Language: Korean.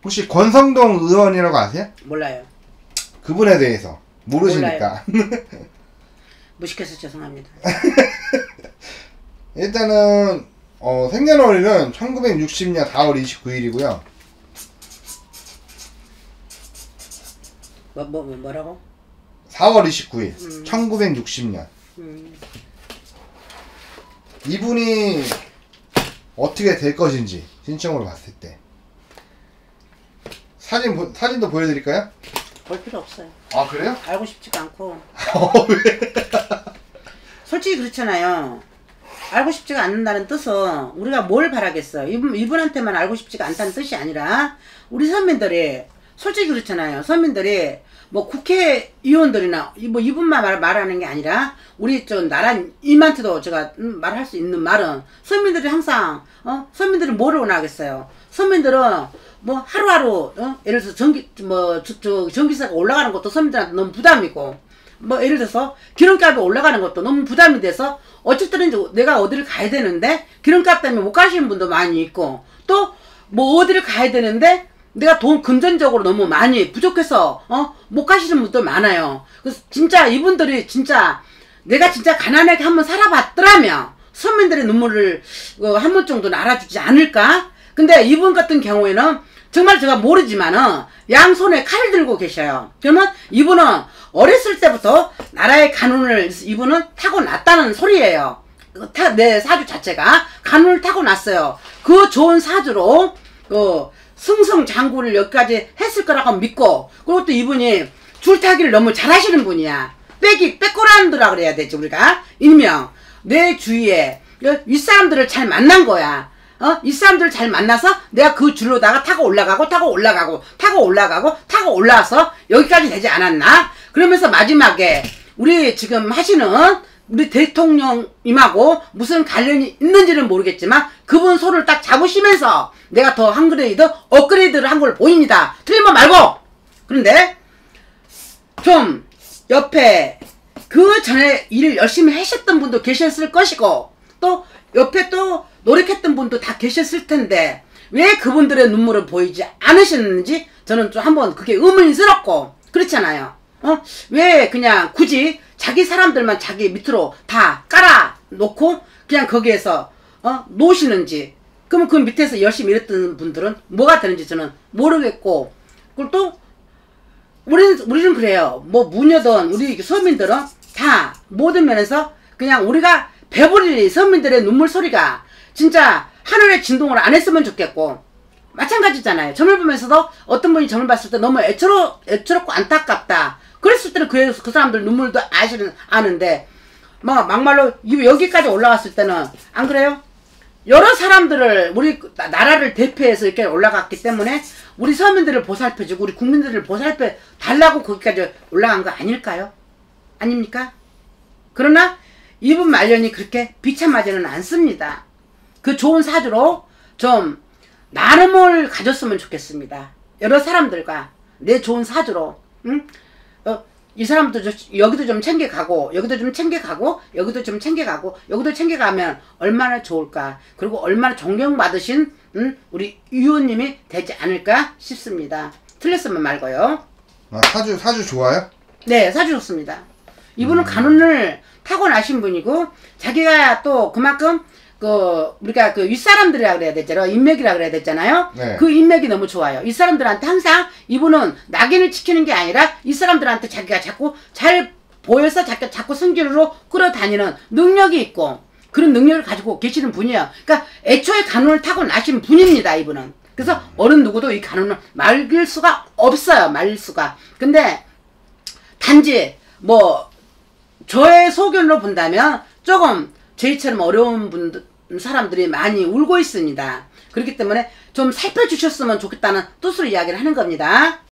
혹시 권성동 의원이라고 아세요? 몰라요. 그분에 대해서 모르시니까. 무식해서 죄송합니다. 일단은 생년월일은 1960년 4월 29일이고요. 뭐라고? 4월 29일 1960년. 이분이 어떻게 될 것인지 신청으로 봤을 때 사진도 보여드릴까요? 볼 필요 없어요. 아 그래요? 알고 싶지가 않고. 왜? 솔직히 그렇잖아요. 알고 싶지가 않는다는 뜻은 우리가 뭘 바라겠어요. 이분한테만 알고 싶지가 않다는 뜻이 아니라 우리 선민들이 솔직히 그렇잖아요. 선민들이 뭐 국회의원들이나 뭐 이분만 말하는 게 아니라 우리 저 나라님한테도 제가 말할 수 있는 말은 선민들이 항상 선민들이 뭐를 원하겠어요. 선민들은 뭐 하루하루 예를 들어서 전기세가 올라가는 것도 선민들한테 너무 부담이고 뭐 예를 들어서 기름값이 올라가는 것도 너무 부담이 돼서 어쨌든 이제 내가 어디를 가야 되는데 기름값 때문에 못 가시는 분도 많이 있고 또 뭐 어디를 가야 되는데 내가 돈 금전적으로 너무 많이 부족해서 못 가시는 분들 많아요. 그래서 진짜 이분들이 진짜 내가 진짜 가난하게 한번 살아봤더라면 서민들의 눈물을 한 번 정도는 알아주지 않을까? 근데 이분 같은 경우에는 정말 제가 모르지만은 양손에 칼을 들고 계셔요. 그러면 이분은 어렸을 때부터 나라의 가문을 이분은 타고났다는 소리예요. 내 사주 자체가 가문을 타고났어요. 그 좋은 사주로 승승장구를 여기까지 했을 거라고 믿고 그리고 또 이분이 줄타기를 너무 잘하시는 분이야. 백그라운드라 그래야 되지 우리가. 일명 내 주위에 윗사람들을 잘 만난 거야. 윗사람들을 잘 만나서 내가 그 줄로다가 타고 올라와서 여기까지 되지 않았나? 그러면서 마지막에 우리 지금 하시는 우리 대통령님하고 무슨 관련이 있는지는 모르겠지만 그분 손을 딱 잡으시면서 내가 더 업그레이드를 한 걸 보입니다. 틀린 말 말고. 그런데 좀 옆에 그 전에 일을 열심히 하셨던 분도 계셨을 것이고 또 옆에 또 노력했던 분도 다 계셨을 텐데 왜 그분들의 눈물을 보이지 않으셨는지 저는 좀 한번 그게 의문스럽고 그렇잖아요. 왜 그냥 굳이 자기 사람들만 자기 밑으로 다 깔아놓고 그냥 거기에서 놓으시는지. 그러면 그 밑에서 열심히 일했던 분들은 뭐가 되는지 저는 모르겠고 그리고 또 우리는 그래요. 뭐 무녀든 우리 서민들은 다 모든 면에서 그냥 우리가 배부리 서민들의 눈물 소리가 진짜 하늘의 진동을 안 했으면 좋겠고 마찬가지잖아요. 점을 보면서도 어떤 분이 점을 봤을 때 너무 애처롭고 안타깝다. 그랬을 때는 그 사람들 눈물도 아는데 뭐 막말로 여기까지 올라갔을 때는 안 그래요? 여러 사람들을 우리 나라를 대표해서 이렇게 올라갔기 때문에 우리 서민들을 보살펴주고 우리 국민들을 보살펴 달라고 거기까지 올라간 거 아닐까요? 아닙니까? 그러나 이분 말년이 그렇게 비참하지는 않습니다. 그 좋은 사주로 좀 나눔을 가졌으면 좋겠습니다. 여러 사람들과 내 좋은 사주로 응? 이 사람도 여기도 좀 챙겨가고 여기도 좀 챙겨가고 여기도 좀 챙겨가고 여기도 챙겨가면 얼마나 좋을까. 그리고 얼마나 존경받으신 우리 의원님이 되지 않을까 싶습니다. 틀렸으면 말고요. 사주 좋아요? 네, 사주 좋습니다. 이분은 가문을 타고나신 분이고 자기가 또 그만큼 우리가 윗사람들이라 그래야 되잖아요. 인맥이라 그래야 되잖아요. 네. 그 인맥이 너무 좋아요. 이 사람들한테 항상 이분은 낙인을 지키는 게 아니라 이 사람들한테 자기가 자꾸 잘 보여서 자꾸 승진으로 끌어다니는 능력이 있고 그런 능력을 가지고 계시는 분이에요. 그러니까 애초에 가문을 타고 나신 분입니다. 이분은. 그래서 어느 누구도 이 가문을 말릴 수가 없어요. 말릴 수가. 근데 단지 뭐 저의 소견으로 본다면 조금 저희처럼 어려운 사람들이 많이 울고 있습니다. 그렇기 때문에 좀 살펴주셨으면 좋겠다는 뜻으로 이야기를 하는 겁니다.